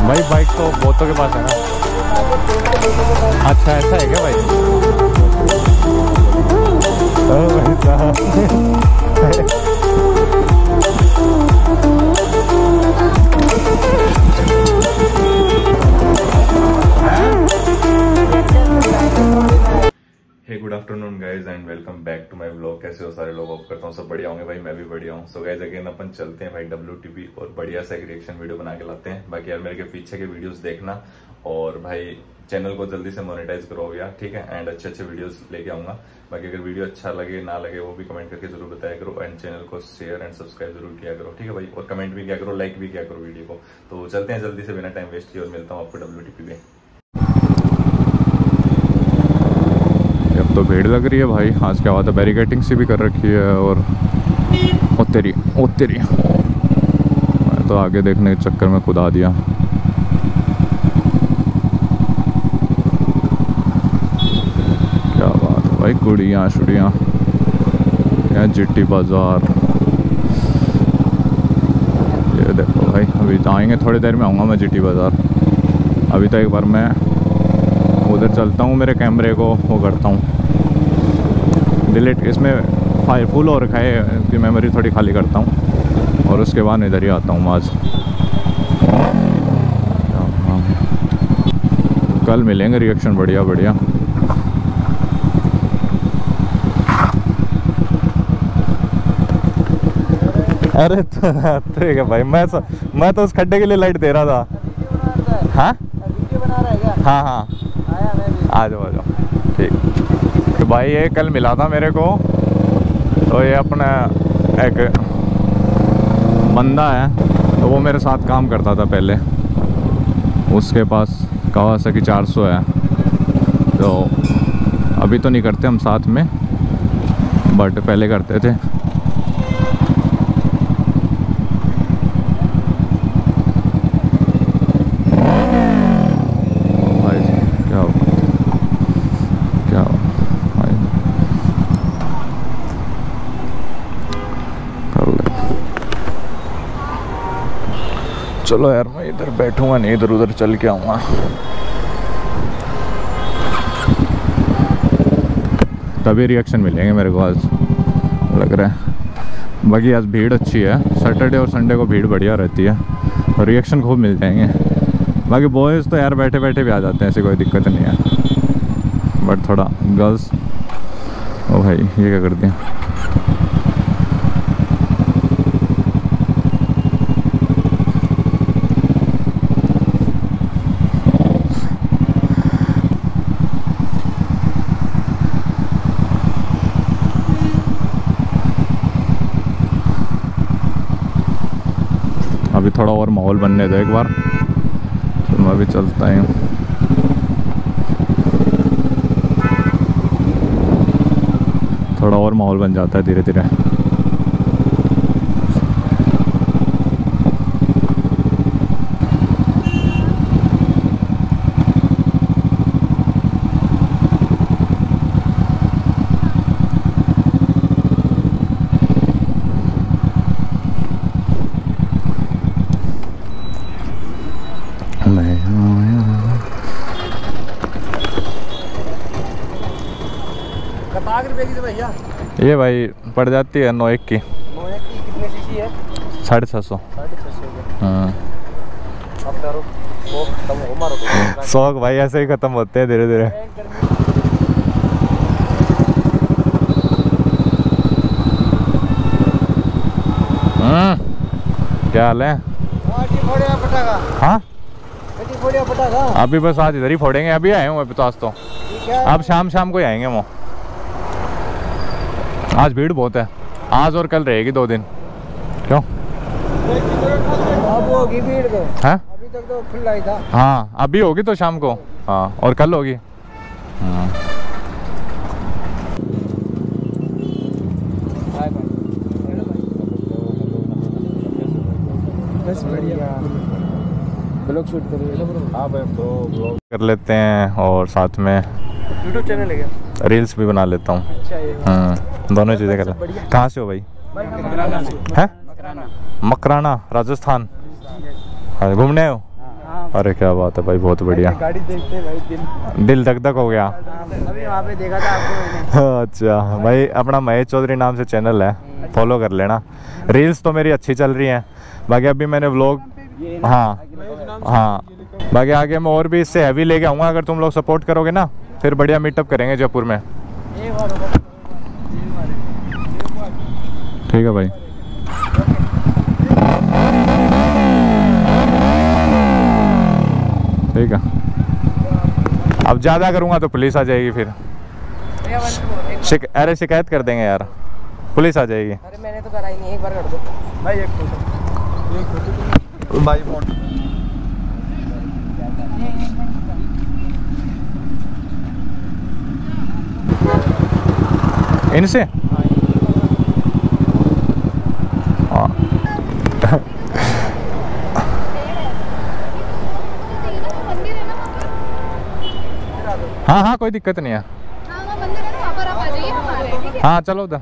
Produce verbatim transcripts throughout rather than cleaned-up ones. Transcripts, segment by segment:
भाई बाइक तो बहुतों के पास है ना। अच्छा ऐसा है क्या भाई? ओ भाई साहब hey good afternoon guys and welcome back to my vlog. कैसे हो सारे लोग? होप करता हूँ सब बढ़िया होंगे भाई, मैं भी बढ़िया हूँ। सो गाइज अगेन अपन चलते हैं भाई डब्ल्यूटीपी और बढ़िया सा एक रिएक्शन वीडियो बना के लाते हैं। बाकी यार मेरे के पीछे के वीडियोस देखना और भाई चैनल को जल्दी से मोनेटाइज करो यार, ठीक है। एंड अच्छे अच्छे वीडियोस लेके आऊंगा। बाकी अगर वीडियो अच्छा लगे ना लगे वो भी कमेंट करके जरूर बताया करो एंड चैनल को शेयर एंड सब्सक्राइब जरूर किया करो, ठीक है भाई। और कमेंट भी किया करो, लाइक भी किया करो वीडियो को। तो चलते हैं जल्दी से बिना टाइम वेस्ट किए और मिलता हूँ आपको डब्ल्यूटीपी में। अब तो भीड़ लग रही है भाई। आज क्या बात है, बैरिकेटिंग सी भी कर रखी है। और ओ तेरी ओ तेरी मैं तो आगे देखने के चक्कर में खुदा दिया। क्या बात है भाई, कुड़ियाँ शुड़ियाँ क्या जिट्टी बाजार। ये देखो भाई, अभी आएंगे थोड़ी देर में आऊँगा मैं जिट्टी बाजार। अभी तो एक बार मैं उधर चलता हूँ, मेरे कैमरे को वो करता हूँ डिलीट, इसमें फाइल फुल हो रखा है कि मेमोरी थोड़ी खाली करता हूँ और उसके बाद इधर ही आता हूँ आज। कल मिलेंगे रिएक्शन बढ़िया बढ़िया। अरे ठीक है भाई, मैं तो, मैं तो उस खड्डे के लिए लाइट दे रहा था। हाँ हाँ हाँ आ जाओ आ जाओ, ठीक। तो भाई ये कल मिला था मेरे को, तो ये अपना एक बंदा है, तो वो मेरे साथ काम करता था पहले। उसके पास कावासाकी चार सौ है, तो अभी तो नहीं करते हम साथ में, बट पहले करते थे। चलो यार, मैं इधर बैठूंगा नहीं, इधर उधर चल के आऊँगा। तभी रिएक्शन मिलेंगे मेरे को आज लग रहा है। बाकी आज भीड़ अच्छी है, सैटरडे और संडे को भीड़ बढ़िया रहती है और रिएक्शन खूब मिल जाएंगे। बाकी बॉयज़ तो यार बैठे बैठे भी आ जाते हैं, ऐसी कोई दिक्कत नहीं है। बट थोड़ा गर्ल्स, ओ भाई ये क्या कर दिया। अभी थोड़ा और माहौल बनने दो एक बार, तो मैं भी चलता हूँ। थोड़ा और माहौल बन जाता है धीरे धीरे। भैया ये भाई पड़ जाती है नौ एक की। नौ एक की कितने सीसी है? साढ़े छः सौ। साढ़े छः सौ। हाँ अब करो शौक खत्म हो मारो। शौक भाई ऐसे ही खत्म होते हैं धीरे धीरे। हम्म क्या हाल है? हाँ अभी बस आज इधर ही फोड़ेंगे। अभी आए हूँ अभी तो, आज तो अब शाम शाम को ही आएंगे वो। आज भीड़ बहुत है, आज और कल रहेगी दो दिन। क्यों? अब होगी भीड़ तो। हाँ अभी तक तो खुला ही था। हाँ अभी होगी तो शाम को, हाँ और कल होगी। हाँ बस बढ़िया ब्लॉग शूट करो। हाँ भाई ब्लॉग कर लेते हैं और साथ में यूट्यूब चैनल है क्या? रील्स भी बना लेता हूँ। अच्छा ये हाँ दोनों चीज़ें कर ले। कहाँ से हो भाई? मकराना से। हैं? मकराना राजस्थान। घूमने आए हो? हाँ अरे क्या बात है भाई, बहुत बढ़िया। गाड़ी देखते भाई दिल दिल धक धक हो गया। अभी वहाँ पे देखा था आपको मैंने। अच्छा भाई, अपना महेश चौधरी नाम से चैनल है, फॉलो कर लेना। रील्स तो मेरी अच्छी चल रही हैं, बाकी अभी मैंने व्लॉग, हाँ हाँ, बाकी आगे मैं और भी इससे हैवी लेके आऊँगा। अगर तुम लोग सपोर्ट करोगे ना, फिर बढ़िया मीटअप करेंगे जयपुर में। ठीक है भाई। ठीक है, अब ज़्यादा करूँगा तो पुलिस आ जाएगी फिर। शिक अरे शिकायत कर देंगे यार, पुलिस आ जाएगी। अरे मैंने तो कराई नहीं, एक बार कर दो भाई। एक फोटो, एक फोटो भाई। फोन इनसे हाँ। हाँ हाँ, कोई दिक्कत नहीं है। हाँ चलो उधर।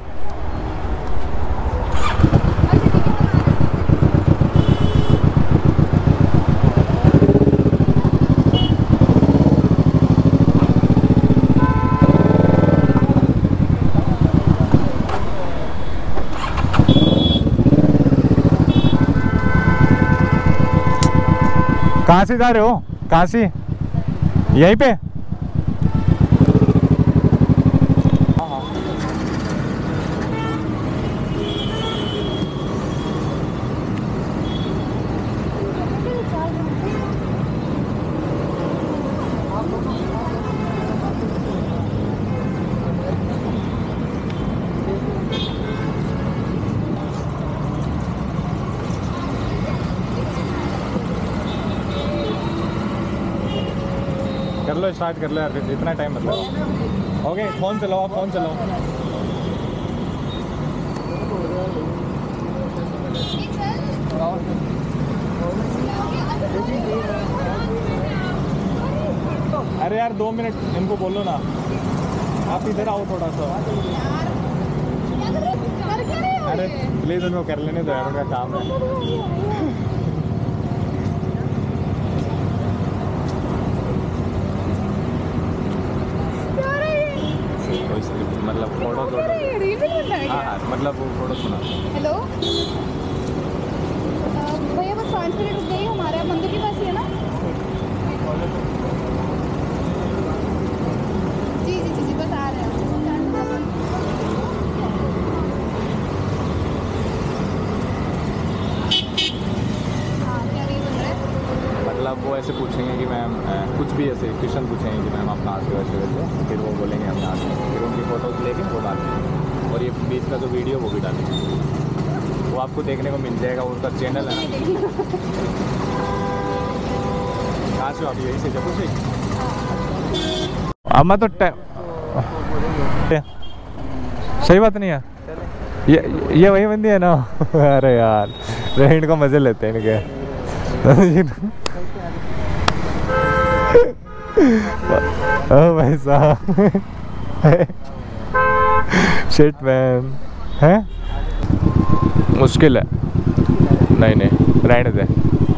कहाँ से जा रहे हो? कहाँ से? यहीं पे? कर लो, स्टार्ट कर लो यार, फिर इतना टाइम मतलब। ओके, फ़ोन चलाओ आप, फ़ोन चलाओ। अरे यार दो मिनट इनको बोलो ना, आप इधर आओ थोड़ा सा। अरे प्लीज़ उनको कर लेने दो यार, उनका काम है। मतलब फोटो फोटो हाँ हाँ, मतलब वो फोटो सुना। हेलो भैया, बस पाँच मिनट रुक जाइए, हमारे मंदिर के पास ही है ना। जी जी जी जी, बस आ रहे हैं। हाँ, क्या नहीं बोल रहे? मतलब वो ऐसे पूछेंगे कि मैम, कुछ भी ऐसे क्वेश्चन पूछेंगे कि मैम आप कहाँ से वैसे वैसे, फिर वो बोलेंगे हम यहाँ से, फिर उनकी फ़ोटोज़ लेके वो डालेंगे, और ये बीच का जो वीडियो वो भी डालेंगे, वो आपको देखने को मिल जाएगा। उनका चैनल है ना। कहाँ से हो आप? यहीं से, जयपुर से? अब मैं तो सही बात नहीं है ये, ये वही बंदी है ना। अरे यार रेंट को मज़े लेते हैं इनके। ओ भाई साहब, शिट मैन, है मुश्किल है। नहीं नहीं, रहने दे।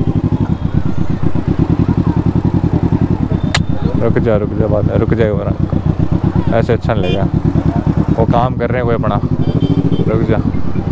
रुक जा रुक जा, बात रुक जाएगा वरना ऐसे अच्छा नहीं लगेगा। वो काम कर रहे हैं कोई अपना, रुक जा।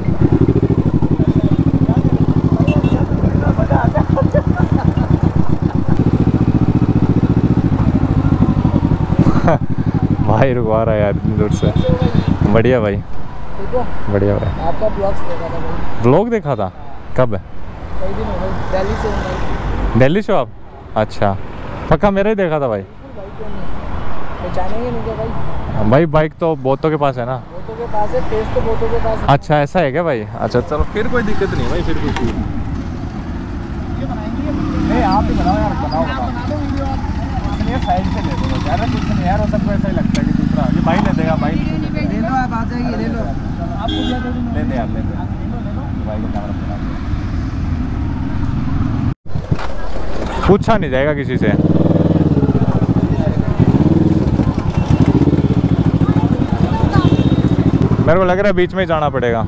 भाई रुकवा रहा है यार इतनी दूर से। बढ़िया भाई, बढ़िया भाई। आपका ब्लॉग्स देखा था भाई। ब्लॉग देखा था? कब है? कई दिन हो गए, दिल्ली से हूँ। दिल्ली से हो आप? अच्छा, पक्का मेरा ही देखा था भाई। पहचानेंगे नहीं क्या भाई? भाई बाइक तो बहुतों के पास है ना। बहुतों के पास है, फेस तो बहुतों के पास है। अच्छा ऐसा है क्या भाई? अच्छा चलो फिर कोई दिक्कत नहीं भाई, फिर कुछ नहीं, आप ही बनाओ यार, बनाओ बनाओ वीडियो आप। ये साइड से ले लो यार, कुछ नहीं यार, वो सबको ऐसा ही लगता है कि दूसरा ये भाई ले देगा। भाई ले लो, आप आ जाइए, ले लो आप, ले दे यार, ले दे भाई को कैमरा बना। पूछा नहीं जाएगा किसी से। मेरे को लग रहा है बीच में ही जाना पड़ेगा।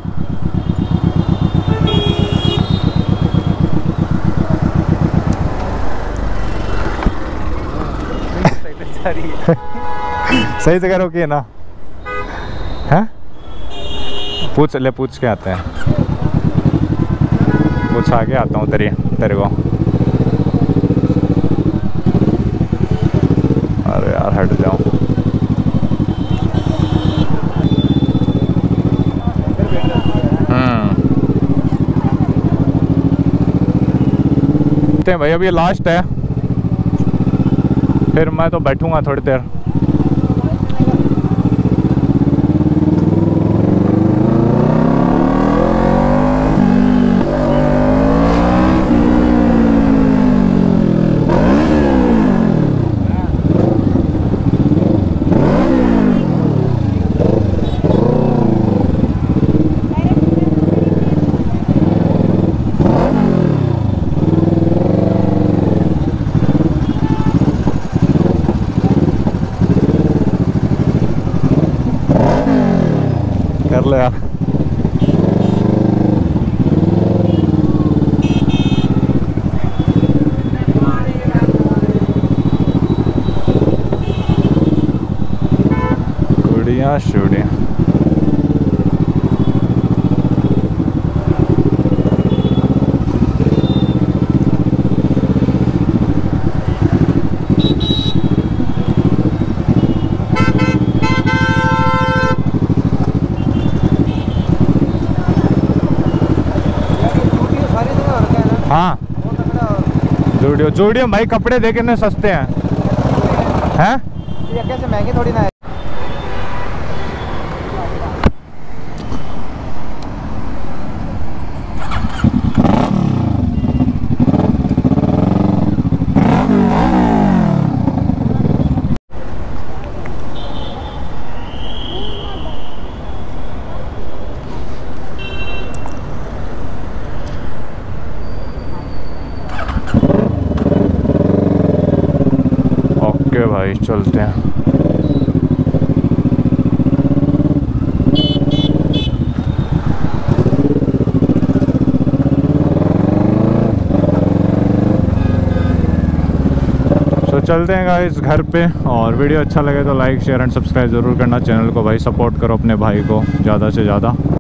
रही है। सही जगह रोकी है ना? हैं? पूछ ले, पूछ के आते हैं। पूछ आगे आता हूँ तेरी तेरे को। अरे यार हट जाओ। हम्म भाई अब ये लास्ट है, फिर मैं तो बैठूंगा थोड़ी देर। कर ले यार। कुड़िया शुड़िया हाँ जूडियो जूडियो भाई कपड़े देखे ना सस्ते हैं हैं ये कैसे महंगे थोड़ी ना है। ओके भाई चलते हैं। तो चलते हैं गाइस घर पे। और वीडियो अच्छा लगे तो लाइक शेयर एंड सब्सक्राइब ज़रूर करना। चैनल को भाई सपोर्ट करो अपने भाई को ज़्यादा से ज़्यादा।